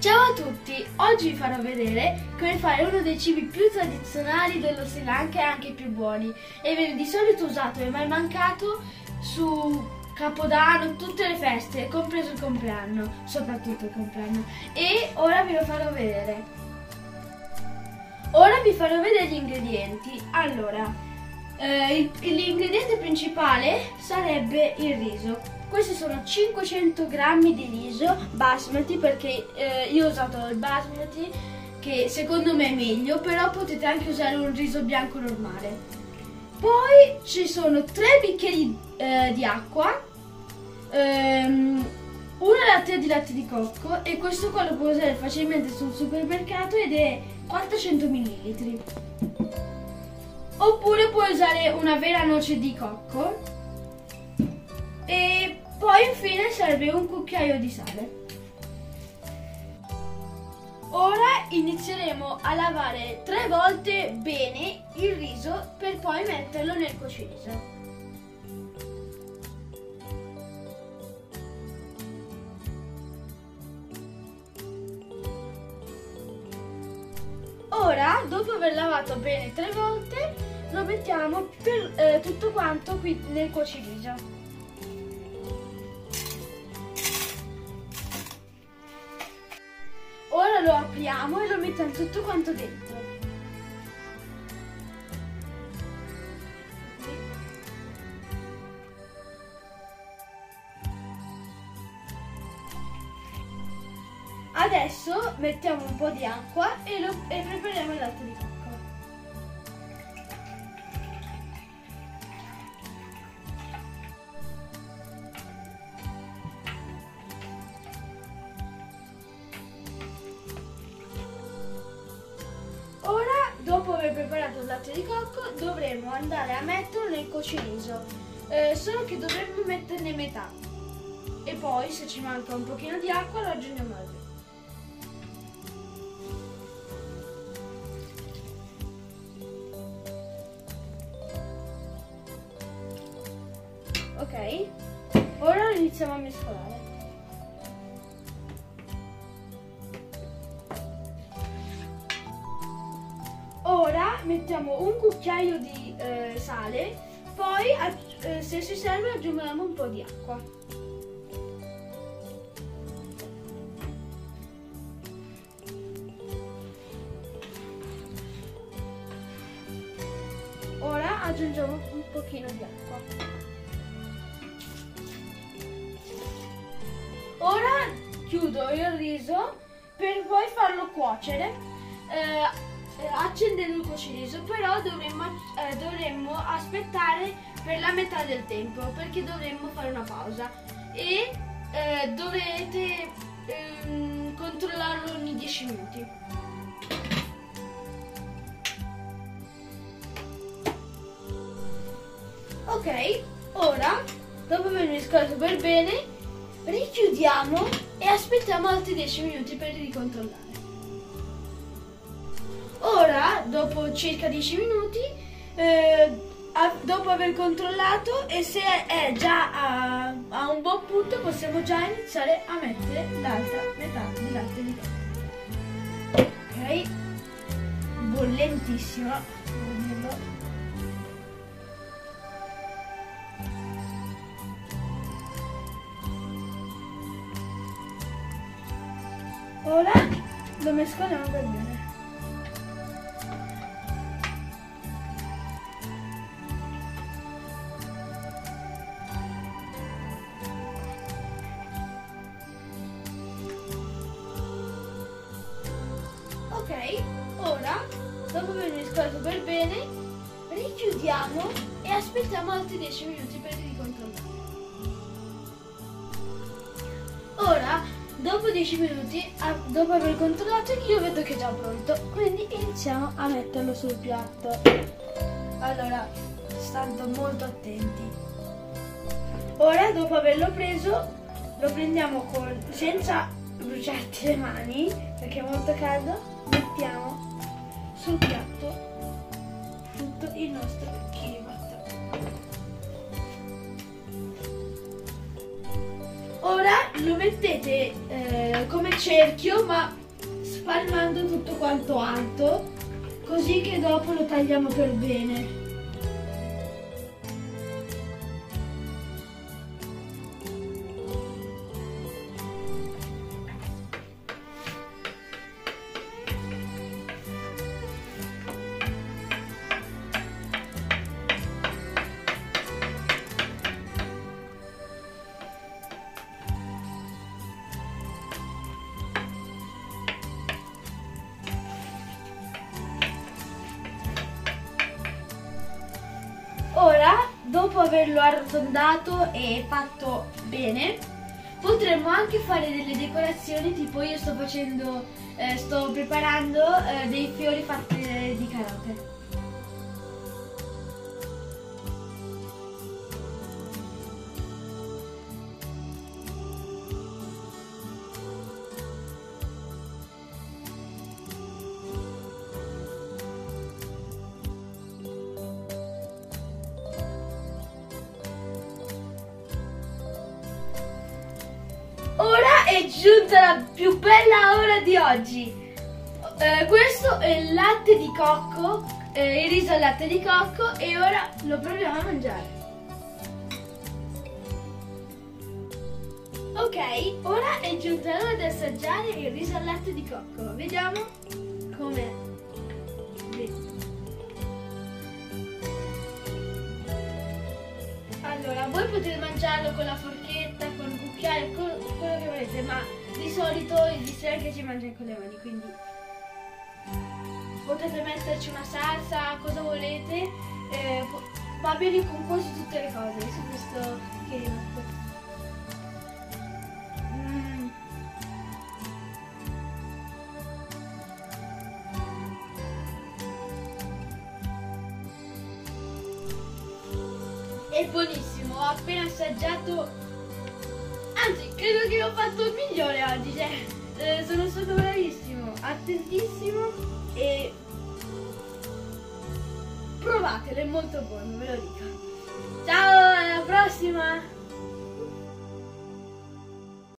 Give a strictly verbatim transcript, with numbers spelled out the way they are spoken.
Ciao a tutti, oggi vi farò vedere come fare uno dei cibi più tradizionali dello Sri Lanka e anche più buoni e viene di solito usato e mai mancato su Capodanno, tutte le feste, compreso il compleanno, soprattutto il compleanno. E ora vi lo farò vedere. Ora vi farò vedere gli ingredienti. Allora, eh, l'ingrediente principale sarebbe il riso. Questi sono cinquecento grammi di riso basmati, perché eh, io ho usato il basmati che secondo me è meglio, però potete anche usare un riso bianco normale. Poi ci sono tre bicchieri eh, di acqua, ehm, una lattina di latte di cocco, e questo qua lo puoi usare facilmente sul supermercato ed è quattrocento millilitri. Oppure puoi usare una vera noce di cocco. E poi infine serve un cucchiaio di sale. Ora inizieremo a lavare tre volte bene il riso per poi metterlo nel cuociriso. Ora, dopo aver lavato bene tre volte, lo mettiamo per eh, tutto quanto qui nel cuociriso. Ora lo apriamo e lo mettiamo tutto quanto dentro. Adesso mettiamo un po' di acqua e, lo, e prepariamo il latte di cocco. Dopo aver preparato il latte di cocco dovremo andare a metterlo nel cuociriso, eh, solo che dovremmo metterne metà e poi se ci manca un pochino di acqua lo aggiungiamo al Ok, ora lo iniziamo a mescolare. Ora mettiamo un cucchiaio di eh, sale, poi eh, se ci serve aggiungiamo un po' di acqua. Ora aggiungiamo un pochino di acqua. Ora chiudo il riso per poi farlo cuocere. Eh, accendendo il cuociriso, però dovremmo, eh, dovremmo aspettare per la metà del tempo, perché dovremmo fare una pausa e eh, dovete ehm, controllarlo ogni dieci minuti. Ok, ora dopo aver mescolato per bene richiudiamo e aspettiamo altri dieci minuti per ricontrollare. Ora, dopo circa dieci minuti, eh, a, dopo aver controllato e se è già a, a un buon punto, possiamo già iniziare a mettere l'altra metà di latte di cocco. Ok, bollentissima, devo dirlo. Ora lo mescoliamo per bene. Ok, ora, dopo aver mescolato per bene, richiudiamo e aspettiamo altri dieci minuti per ricontrollare. Ora, dopo dieci minuti, dopo aver controllato, io vedo che è già pronto, quindi iniziamo a metterlo sul piatto. Allora, stando molto attenti. Ora, dopo averlo preso, lo prendiamo con, senza bruciarti le mani, perché è molto caldo. Mettiamo sul piatto tutto il nostro kiribatta. Ora lo mettete eh, come cerchio, ma spalmando tutto quanto alto, così che dopo lo tagliamo per bene. Ora, dopo averlo arrotondato e fatto bene, potremmo anche fare delle decorazioni, tipo io sto facendo, eh, sto preparando eh, dei fiori fatti eh, di carote. Ora è giunta la più bella ora di oggi. Eh, questo è il latte di cocco, eh, il riso al latte di cocco, e ora lo proviamo a mangiare. Ok, ora è giunta l'ora di assaggiare il riso al latte di cocco. Vediamo com'è. Allora, voi potete mangiarlo con la forchetta, con il cucchiaio, con quello che volete, ma di solito il dessert che ci mangia con le mani, quindi potete metterci una salsa, cosa volete, eh, va bene con quasi tutte le cose su questo kebab. Mm. È buonissimo, ho appena assaggiato, anzi credo che ho fatto il migliore oggi, cioè eh, sono stato bravissimo, attentissimo, e provatelo, è molto buono, ve lo dico. Ciao, alla prossima!